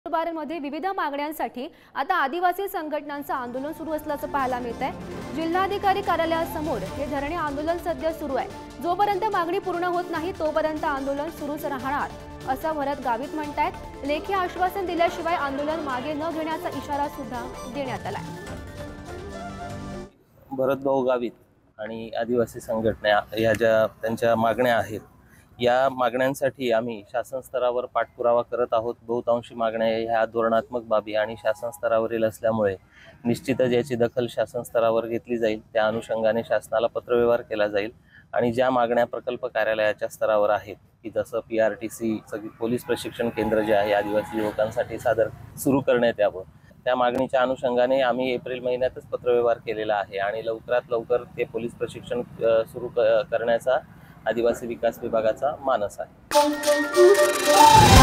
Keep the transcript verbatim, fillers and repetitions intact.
मध्ये विविध मागण्यांसाठी आता आदिवासी संघटनांचं आंदोलन सुरू असल्याचं पाहायला मिळत आहे। जिल्हाधिकारी कार्यालयासमोर हे धरणे आंदोलन सध्या सुरू आहे। जोपर्यंत मागणी पूर्ण होत नाही तोपर्यंत आंदोलन सुरूच राहणार असं भरत गावित म्हणतात। लेखी आश्वासन दिल्याशिवाय आंदोलन मागे न घेण्याचा इशारा सुद्धा देण्यात आलाय। भरत भाऊ गावित आणि आदिवासी संघटना या ज्या त्यांच्या मागण्या आहेत, या मागण्यांसाठी आम्ही शासन स्तरावर पाठपुरावा करत आहोत। बहुतांशी मागण्या ह्या धोरणात्मक बाबी आणि शासन स्तरावरील असल्यामुळे निश्चितच याची दखल शासन स्तरावर घेतली जाईल। त्या अनुषंगाने शासनाला पत्रव्यवहार केला जाईल आणि ज्या मागण्या प्रकल्प कार्यालयाच्या स्तरावर आहेत की जसं पी आर टी सी सगळी पोलीस प्रशिक्षण केंद्र जे आहे आदिवासी युवकांसाठी सादर सुरू करण्यात यावं, त्या मागणीच्या अनुषंगाने आम्ही एप्रिल महिन्यातच पत्रव्यवहार केलेला आहे आणि लवकरात लवकर ते पोलीस प्रशिक्षण सुरू करण्याचा आदिवासी विकास विभागाचा मानस आहे।